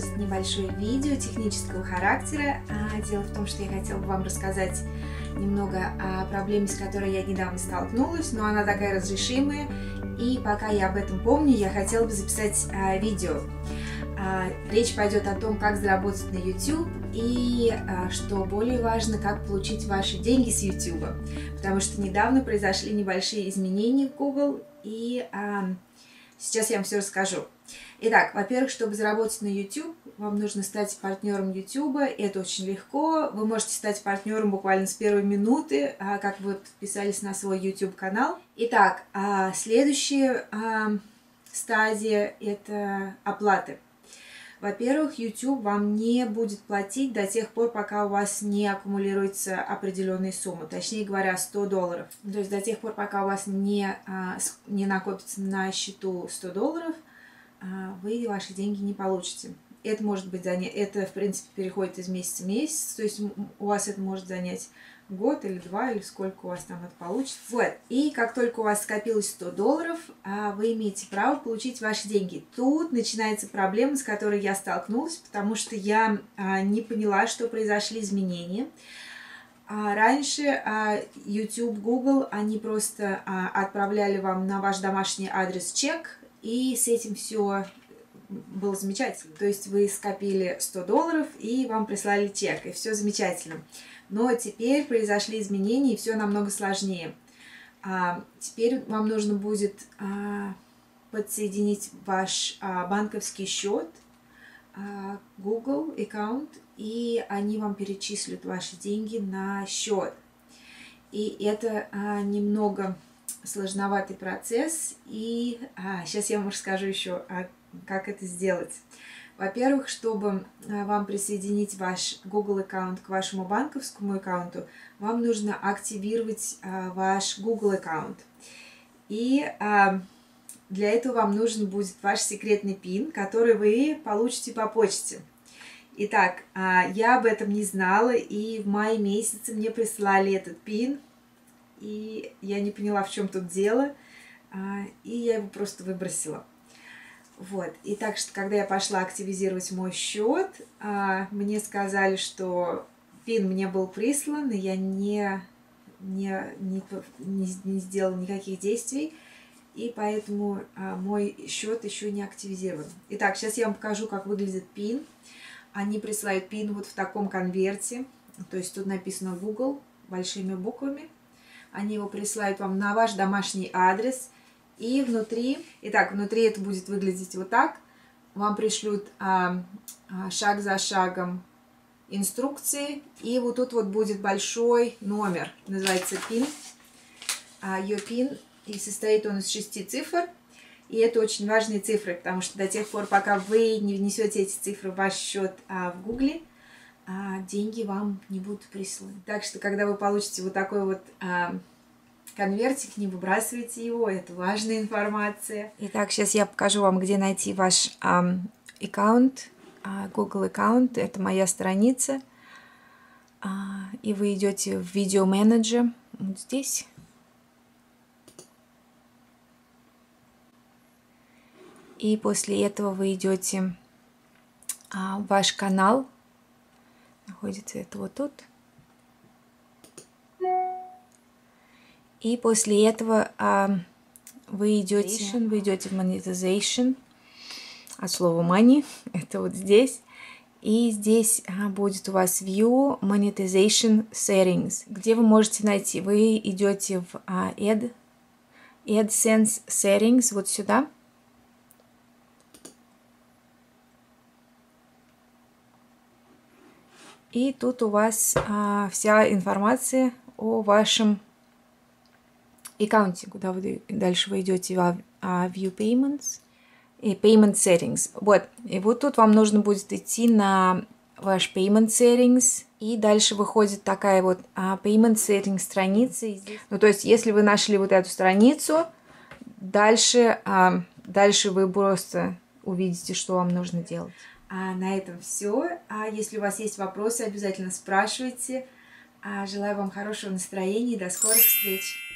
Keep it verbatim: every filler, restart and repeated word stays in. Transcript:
будет небольшое видео технического характера. Дело в том, что я хотела бы вам рассказать немного о проблеме, с которой я недавно столкнулась, но она такая разрешимая, и пока я об этом помню, я хотела бы записать видео. Речь пойдет о том, как заработать на YouTube и, что более важно, как получить ваши деньги с YouTube, потому что недавно произошли небольшие изменения в Google, и а, сейчас я вам все расскажу. Итак, во-первых, чтобы заработать на YouTube, вам нужно стать партнером YouTube. Это очень легко. Вы можете стать партнером буквально с первой минуты, как вы подписались на свой YouTube канал. Итак, следующая стадия – это оплаты. Во-первых, YouTube вам не будет платить до тех пор, пока у вас не аккумулируется определенная сумма, точнее говоря, сто долларов. То есть до тех пор, пока у вас не, не накопится на счету сто долларов, вы ваши деньги не получите. Это может быть занять, это в принципе переходит из месяца в месяц, то есть у вас это может занять год или два, или сколько у вас там это получится. Вот, и как только у вас скопилось сто долларов, вы имеете право получить ваши деньги. Тут начинается проблема, с которой я столкнулась, потому что я не поняла, что произошли изменения. Раньше YouTube, Google, они просто отправляли вам на ваш домашний адрес чек, и с этим все было замечательно. То есть вы скопили сто долларов, и вам прислали чек, и все замечательно. Но теперь произошли изменения, и все намного сложнее. А, теперь вам нужно будет а, подсоединить ваш а, банковский счет, а, Google аккаунт, и они вам перечислят ваши деньги на счет. И это а, немного сложноватый процесс, и а, сейчас я вам расскажу еще, а, как это сделать. Во-первых, чтобы вам присоединить ваш Google аккаунт к вашему банковскому аккаунту, вам нужно активировать а, ваш Google аккаунт. И а, для этого вам нужен будет ваш секретный пин, который вы получите по почте. Итак, а, я об этом не знала, и в мае месяце мне прислали этот пин, и я не поняла, в чем тут дело, а, и я его просто выбросила. Вот, и так что, когда я пошла активизировать мой счет, а, мне сказали, что пин мне был прислан, и я не, не, не, не, не сделала никаких действий, и поэтому а, мой счет еще не активизирован. Итак, сейчас я вам покажу, как выглядит пин. Они присылают пин вот в таком конверте, то есть тут написано Google большими буквами. Они его присылают вам на ваш домашний адрес. И внутри, итак, внутри это будет выглядеть вот так. Вам пришлют а, а, шаг за шагом инструкции. И вот тут вот будет большой номер, называется пин. А, your пин, и состоит он из шести цифр. И это очень важные цифры, потому что до тех пор, пока вы не внесете эти цифры в ваш счет а, в Гугле, а, деньги вам не будут присланы. Так что, когда вы получите вот такой вот а, конвертик, не выбрасывайте его, это важная информация. Итак, сейчас я покажу вам, где найти ваш um, аккаунт, uh, Google аккаунт, это моя страница. Uh, и вы идете в видеоменеджер, вот здесь. И после этого вы идете uh, в ваш канал, находится это вот тут. И после этого а, вы идете, вы идете в monetization, от слова money, это вот здесь. И здесь а, будет у вас view monetization settings, где вы можете найти. Вы идете в а, Ad, AdSense settings, вот сюда. И тут у вас а, вся информация о вашем аккаунте, куда вы дальше вы идете в View Payments и Payment Settings. Вот, и вот тут вам нужно будет идти на ваш Payment Settings, и дальше выходит такая вот Payment Settings страница. Ну, то есть, если вы нашли вот эту страницу, дальше, дальше вы просто увидите, что вам нужно делать. А на этом все. А если у вас есть вопросы, обязательно спрашивайте. А желаю вам хорошего настроения и до скорых встреч!